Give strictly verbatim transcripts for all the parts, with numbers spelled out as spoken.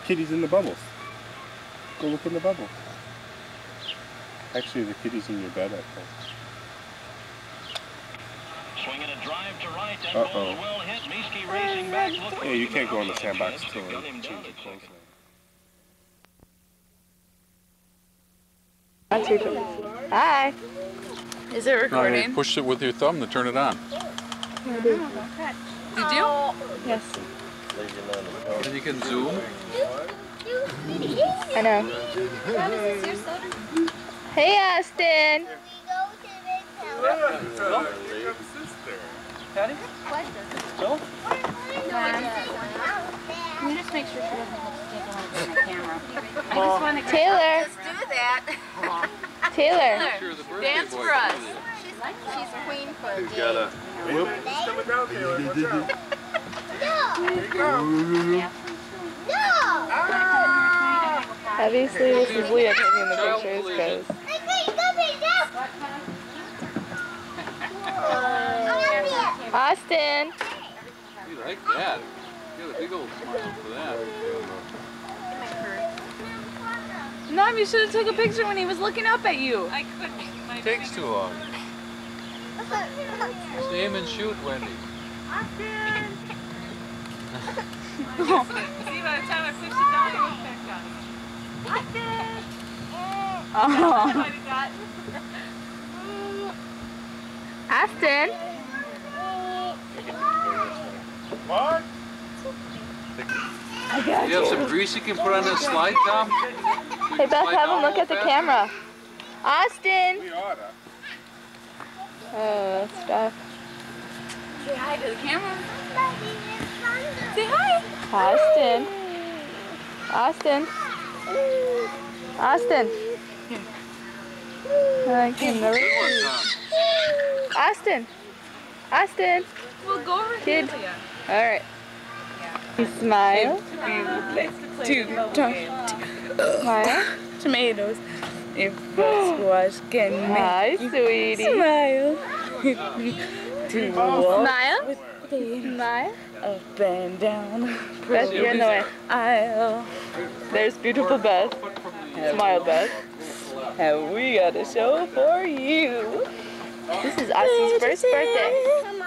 kitty's in the bubbles. Go look in the bubbles. Actually, the kitty's in your bed, I think. Swinging a drive to right, and Uh-oh. ball's well hit. Mieske racing back. Look, Yeah, you can't go in the sandbox chance. till Got him you down change your at clothes. Hi. Is it No, recording? you push it with your thumb to turn it on. I did. Did you? Yes. And you can zoom. I know. Hey, Austin. Patty? Bill? Can you just make sure she doesn't have to take a little bit of my camera? I just want to Taylor. Just do that. Taylor. Sure, the birthday Dance boy for us. can do that. She's, she's queen for a He's day. got a whoop. He's coming down, Taylor. Watch out. No! Here you go. No! Obviously, this is Leah taking the pictures because Austin. You like that. You got a big old smile for that. Mom, you should have took a picture when he was looking up at you. I couldn't. It takes too long. Just aim and shoot, Wendy. See, by the time I pushed it down, he went back down. Oh. Austin. What? I got You have some grease you can put on this slide, Tom? Hey, Beth, have him look at the camera. Austin. We oughta. Oh, that's tough. Say hi to the camera. Say hi. Austin. Austin. Austin. I can never Good one, see. Tom. Austin. Austin. We'll go over Kid. here. All right. You smile. Two, Smile. tomatoes. If this was can Hi, make you sweetie. smile. Two walls Smile. Smile. up and down. Beth, you're in the way. I'll There's beautiful Beth. Smile, Beth. have we got a show for you. This is Austin's first birthday.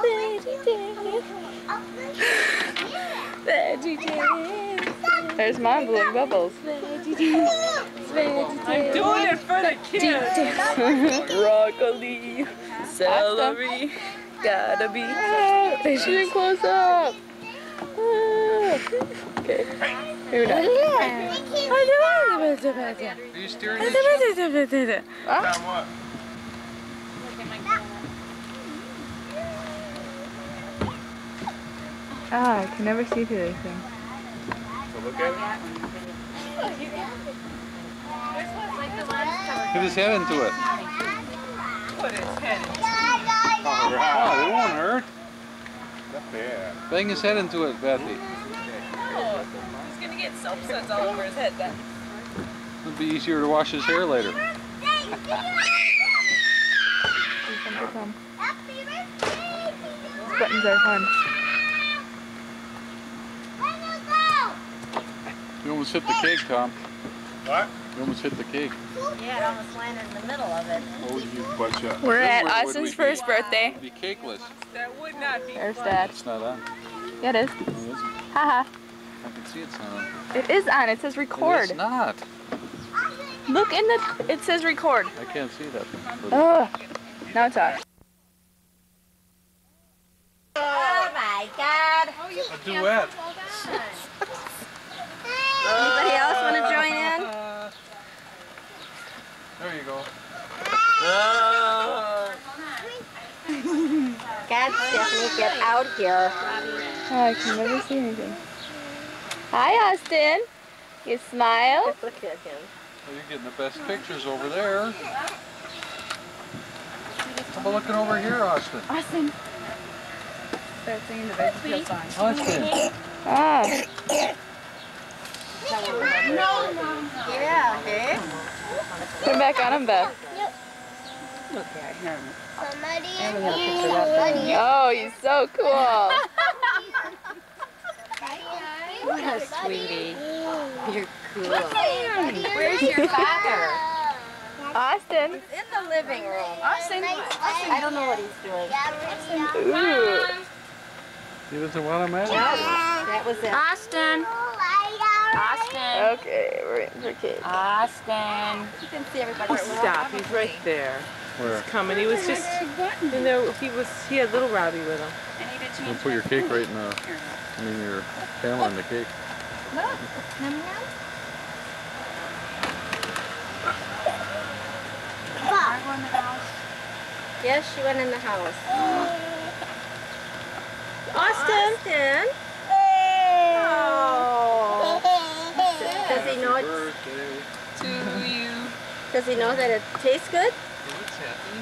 Veggie dance. There's Mom blowing bubbles. Veggie dance. Veggie Doing it for the kids. Broccoli, celery, gotta be. She's in close up. Okay. Here we go. Are you steering this? Ah. Tom, what? Ah, I can never see through this thing. So look at it. Put his head into it. Put his head in. Oh, it won't hurt. Not bad. Bang his head into it, Bethy. Oh, he's going to get soap suds all over his head then. It'll be easier to wash his hair later. These buttons are fun. You almost hit the cake, Tom. What? You almost hit the cake. Yeah, it almost landed in the middle of it. Oh, you bunch of. We're Then at where would Austin's we first be? birthday. It'd be cakeless. That would not be There's fun. Dad. It's not on. Yeah, it is. Oh, is it? Haha. I can see it's not on. It is on. It says Oh, record. it's not. Look in the. It says record. I can't see that. Oh. Now it's on. Oh my God. A duet. Anybody else want to join in? There you go. God, Stephanie, get out here. Oh, I can never see anything. Hi, Austin. You smile? Look at him. Well, you're getting the best pictures over there. How about looking over here, Austin? Austin. Start singing the veggie song. Austin. Ah. Yeah, okay. Turn back on him, Beth. Look at him. Somebody Oh, he's so cool. What a sweetie. You're cool. Where's your father? Austin. In the living room. Austin. I don't know what he's doing. Ooh. He doesn't want him out. That was it. Austin. Austin. Okay, we're waiting for kids. Austin. You can see everybody. Stop, he's right there. Where? He's coming. He was just, you know, he was, he had little Robbie with him. You put your cake right in the, I mean your camera in the cake. Look. Num num. Yes, she went in the house. Austin. Austin. Oh. Does he know it's, Birthday. To you. does he know that it tastes good? What's happening?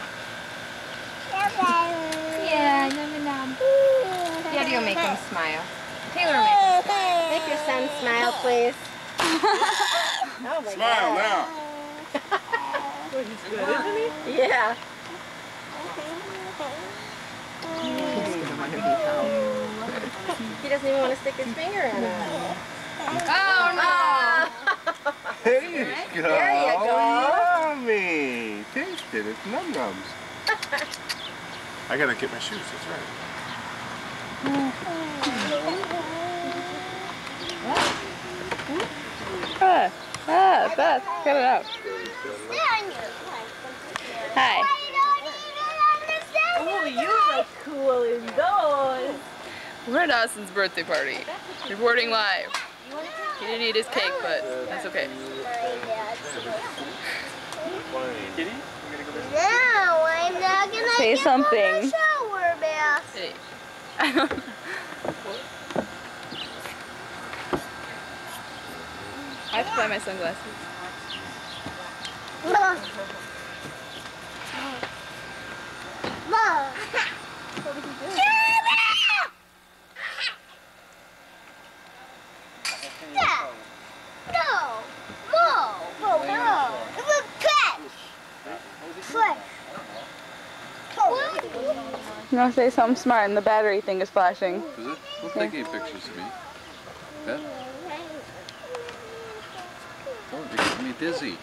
Yeah, num num. How do you make him smile? Taylor, make him smile. Make your son smile, please. Oh my Smile God. now. Well, he's good, isn't he? Yeah. He doesn't even want to stick his finger in it. Oh no! There you go. There you go. Yummy. Taste it. It's num nums. I gotta get my shoes. That's right. Ah, ah, Beth, cut it out. Hi. Oh, you look cool indoors. We're at Austin's birthday party. Reporting live. He didn't eat his cake, but that's okay. Kitty? No, I'm not gonna Say give something. him a shower bath. Hey. I don't know. I have to buy my sunglasses. Mom. Mom. Stop. No. No. No. No. Look, cut. Cut. No, say something smart and the battery thing is flashing. Is it? Don't take any pictures of me. Pet? Oh, they get me dizzy.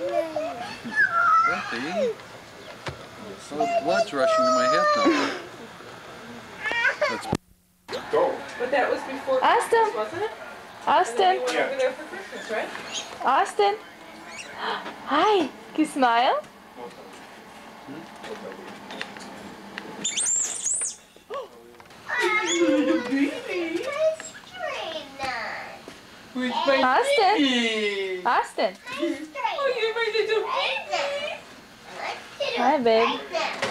Betty? Oh, the blood's rushing to my head now. That's Go. But that was before Austin. Christmas, wasn't it? Austin. We went over there for Christmas, right? Austin. Hi. Can you smile? Where's my Austin. baby? Austin. Oh, you're my little baby. Hi, babe.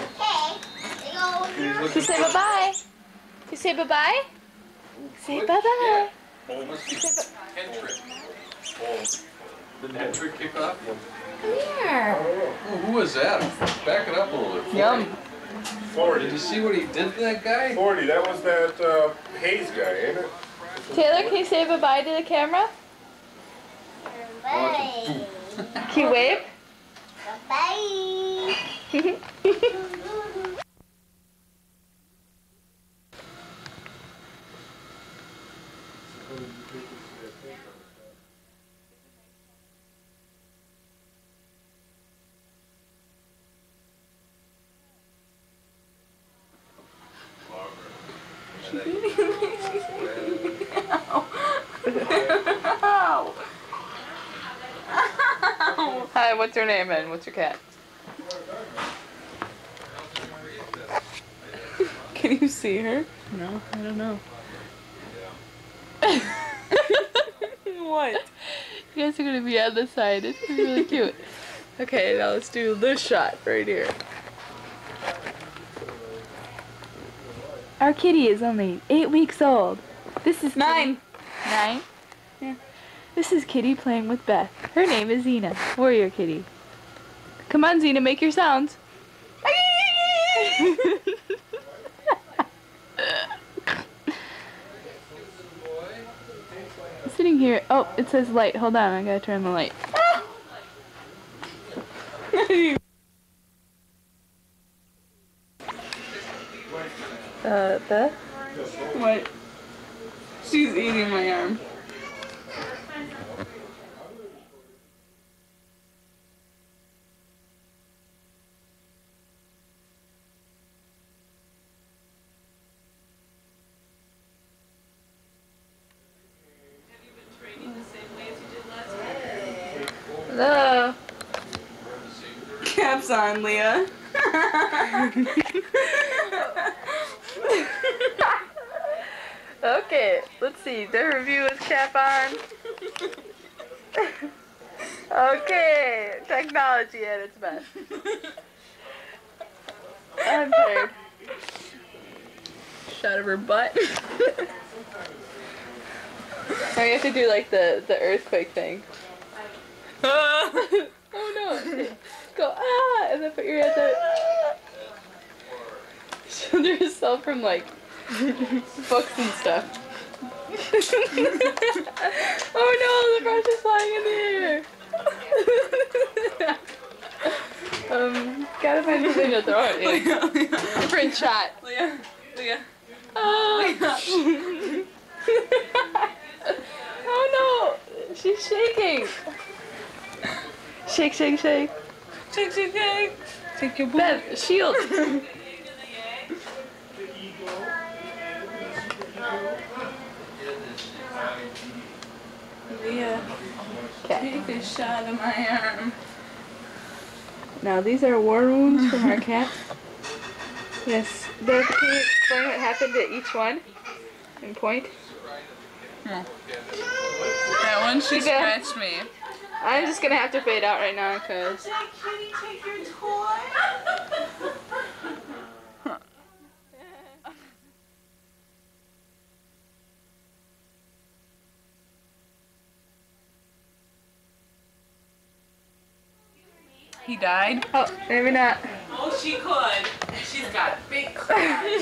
Can you say bye-bye? Can you say bye-bye? Say bye-bye. Oh, must be head trick. Oh, did the head trick kick off? Come here. Oh, who was that? Back it up a little bit. Yum. Did forty. you see what he did to that guy? forty. That was that uh, Hayes guy, ain't it? Taylor, can you say bye-bye to the camera? Bye. Can you wave? Bye. Hi, what's your name and what's your cat? Can you see her? No, I don't know. What? You guys are gonna be on the side. It's gonna be really cute. Okay, now let's do this shot right here. Our kitty is only eight weeks old. This is nine. Kitty. Nine? Yeah. This is Kitty playing with Beth. Her name is Xena, warrior kitty. Come on, Xena, make your sounds. I'm sitting here. Oh, it says light. Hold on, I gotta turn the light. uh, Beth? What? She's eating my arm. caps on, Leah. Okay, let's see. The review is cap on. Okay, technology at its best. I'm tired. Shot of her butt. Now you have to do like the, the earthquake thing. Oh no. Go ah and then put your hands out. Shelter yourself from like books and stuff. Oh no, the brush is flying in the air. um, gotta find something to throw it in. Different shot. Leah, Leah. Oh. Oh no, she's shaking. Shake, shake, shake. Shake, shake, shake. Take your boob. Beth, shield. Leah, take a shot of my arm. Now these are war wounds from our cat. Yes. Beth, can you explain what happened to each one? And point. Hmm. That one, she She did. scratched me. I'm just gonna have to fade out right now because Kitty, take your toy. He died? oh, maybe not. Oh, she could. She's got big claws.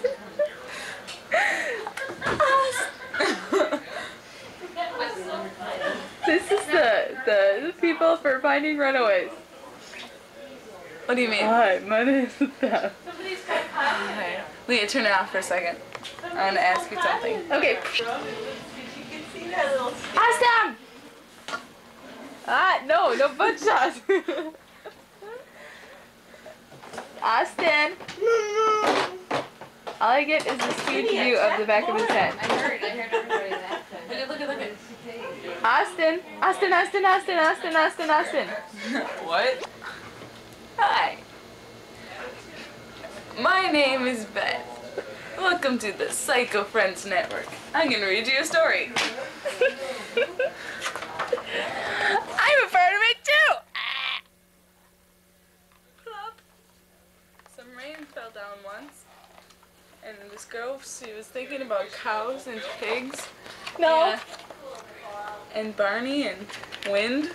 This is the, the the people for finding runaways. What do you mean? Hi, my name is Beth. Okay. Leah, turn it off for a second. I want to ask you something. Okay. Awesome! Ah, no, no butt shots. Austin. All I get is this huge view of the back of his head. I heard, I heard everybody that. Look at, look at, look at. Austin, Austin, Austin, Austin, Austin, Austin, Austin. What? Hi. My name is Beth. Welcome to the Psycho Friends Network. I'm gonna read you a story. I'm a part of it too! Ah. Plop. Some rain fell down once, and this girl, she was thinking about cows and pigs. No. Yeah. And Barney and Wind.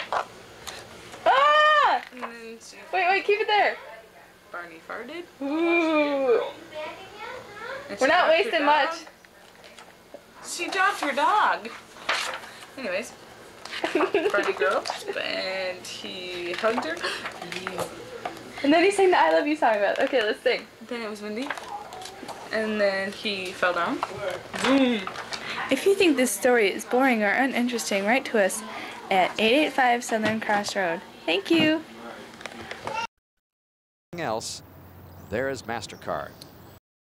Ah! And then she, Wait, wait, keep it there. Barney farted. Ooh. and she We're not dropped her wasting dog. much. She dropped her dog. Anyways, Barney grew up and he hugged her. And then he sang the I Love You song about it. Okay, let's sing. Then it was windy. And then he fell down. Boom. If you think this story is boring or uninteresting, write to us at eight eight five Southern Cross Road. Thank you. Else, there is MasterCard.